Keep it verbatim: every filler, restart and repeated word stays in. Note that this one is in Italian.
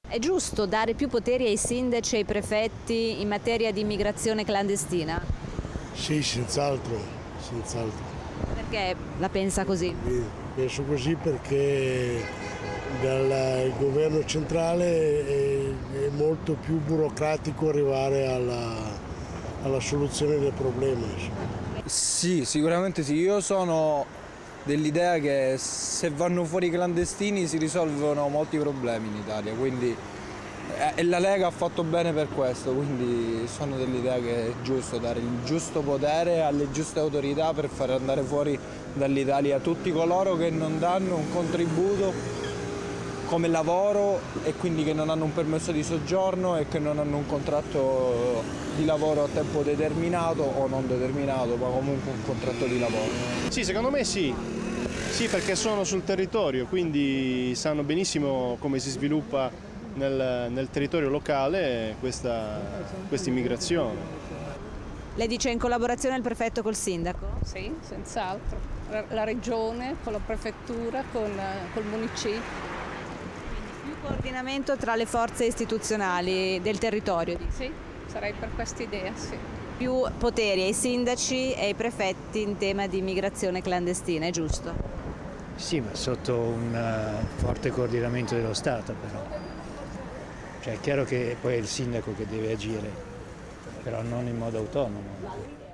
È giusto dare più poteri ai sindaci e ai prefetti in materia di immigrazione clandestina? Sì, senz'altro, senz'altro. Perché la pensa così? Penso così perché dal governo centrale è, è molto più burocratico arrivare alla, alla soluzione del problema. Sì, sicuramente sì. Io sono dell'idea che se vanno fuori i clandestini si risolvono molti problemi in Italia, quindi e la Lega ha fatto bene per questo, quindi sono dell'idea che è giusto dare il giusto potere alle giuste autorità per far andare fuori dall'Italia tutti coloro che non danno un contributo come lavoro e quindi che non hanno un permesso di soggiorno e che non hanno un contratto di lavoro a tempo determinato o non determinato, ma comunque un contratto di lavoro. Sì, secondo me sì, sì perché sono sul territorio, quindi sanno benissimo come si sviluppa nel, nel territorio locale questa, questa immigrazione. Lei dice in collaborazione il prefetto col sindaco? Sì, senz'altro. La, la regione, con la prefettura, con col municipio. Più coordinamento tra le forze istituzionali del territorio? Sì, sarei per questa idea, sì. Più poteri ai sindaci e ai prefetti in tema di immigrazione clandestina, è giusto? Sì, ma sotto un forte coordinamento dello Stato però. Cioè è chiaro che poi è il sindaco che deve agire, però non in modo autonomo.